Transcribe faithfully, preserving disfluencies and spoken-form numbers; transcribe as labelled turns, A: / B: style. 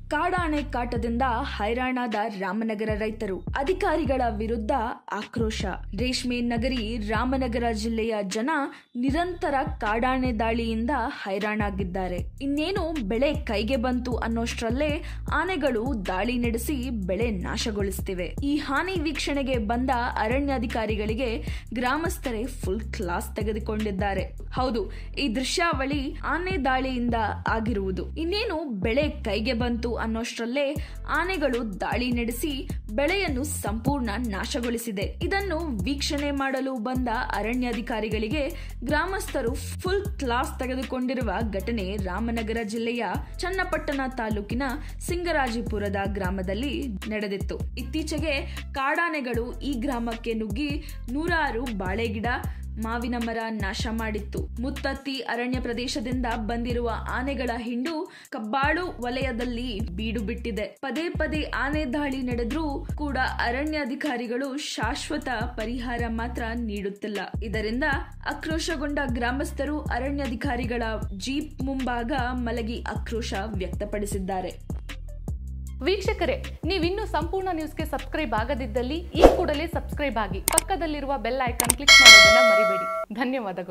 A: ಕಾಡಾನೆ ಕಾಟದಿಂದ ಹೈರಾಣಾದ ರಾಮನಗರ ರೈತರು, ಅಧಿಕಾರಿಗಳ ವಿರುದ್ಧ ಆಕ್ರೋಶ. ರೇಷ್ಮೆ ನಗರಿ ರಾಮನಗರ ಜಿಲ್ಲೆಯ ಜನ ನಿರಂತರ ಕಾಡಾನೆ ದಾಳಿಯಿಂದ ಹೈರಾಣಾಗಿದ್ದಾರೆ. ಇನ್ನೇನು ಬೆಳೆ ಕೈಗೆ ಬಂತು ಅನ್ನೋಷ್ಟರಲ್ಲೇ ಆನೆಗಳು ದಾಳಿ ನಡೆಸಿ ಬೆಳೆ ನಾಶಗೊಳಿಸುತ್ತಿವೆ. ಈ ಹಾನಿ ವೀಕ್ಷಣೆಗೆ ಬಂದ ಅರಣ್ಯಾಧಿಕಾರಿಗಳಿಗೆ ಗ್ರಾಮಸ್ಥರೇ ಫುಲ್ ಕ್ಲಾಸ್ ತೆಗೆದುಕೊಂಡಿದ್ದಾರೆ. ಹೌದು, ಈ ದೃಶ್ಯಾವಳಿ ಆನೆ ದಾಳಿಯಿಂದ ಆಗಿರುವುದು. ಇನ್ನೇನು ಬೆಳೆ ಕೈಗೆ ಬಂತು ಅನ್ನೋಷ್ಟರಲ್ಲೇ ಆನೆಗಳು ದಾಳಿ ನಡೆಸಿ ಬೆಳೆಯನ್ನು ಸಂಪೂರ್ಣ ನಾಶಗೊಳಿಸಿದೆ. ಇದನ್ನು ವೀಕ್ಷಣೆ ಮಾಡಲು ಬಂದ ಅರಣ್ಯಾಧಿಕಾರಿಗಳಿಗೆ ಗ್ರಾಮಸ್ಥರು ಫುಲ್ ಕ್ಲಾಸ್ ತೆಗೆದುಕೊಂಡಿರುವ ಘಟನೆ ರಾಮನಗರ ಜಿಲ್ಲೆಯ ಚನ್ನಪಟ್ಟಣ ತಾಲೂಕಿನ ಸಿಂಗರಾಜಿಪುರದ ಗ್ರಾಮದಲ್ಲಿ ನಡೆದಿತ್ತು. ಇತ್ತೀಚೆಗೆ ಕಾಡಾನೆಗಳು ಈ ಗ್ರಾಮಕ್ಕೆ ನುಗ್ಗಿ ನೂರಾರು ಬಾಳೆಗಿಡ, ಮಾವಿನ ಮರ ನಾಶ ಮಾಡಿತ್ತು. ಮುತ್ತತ್ತಿ ಅರಣ್ಯ ಪ್ರದೇಶದಿಂದ ಬಂದಿರುವ ಆನೆಗಳ ಹಿಂಡು ಕಬ್ಬಾಳು ವಲಯದಲ್ಲಿ ಬೀಡು ಬಿಟ್ಟಿದೆ. ಪದೇ ಪದೇ ಆನೆ ದಾಳಿ ನಡೆದ್ರೂ ಕೂಡ ಅರಣ್ಯಾಧಿಕಾರಿಗಳು ಶಾಶ್ವತ ಪರಿಹಾರ ಮಾತ್ರ ನೀಡುತ್ತಿಲ್ಲ. ಇದರಿಂದ ಆಕ್ರೋಶಗೊಂಡ ಗ್ರಾಮಸ್ಥರು ಅರಣ್ಯಾಧಿಕಾರಿಗಳ ಜೀಪ್ ಮುಂಭಾಗ ಮಲಗಿ ಆಕ್ರೋಶ ವ್ಯಕ್ತಪಡಿಸಿದ್ದಾರೆ.
B: ವೀಕ್ಷಕರೇ, ನೀವಿನ್ನೂ ಸಂಪೂರ್ಣ ನ್ಯೂಸ್ಗೆ ಸಬ್ಸ್ಕ್ರೈಬ್ ಆಗದಿದ್ದಲ್ಲಿ ಈ ಕೂಡಲೇ ಸಬ್ಸ್ಕ್ರೈಬ್ ಆಗಿ ಪಕ್ಕದಲ್ಲಿರುವ ಬೆಲ್ ಐಕಾನ್ ಕ್ಲಿಕ್ ಮಾಡೋದನ್ನ ಮರಿಬೇಡಿ. ಧನ್ಯವಾದಗಳು.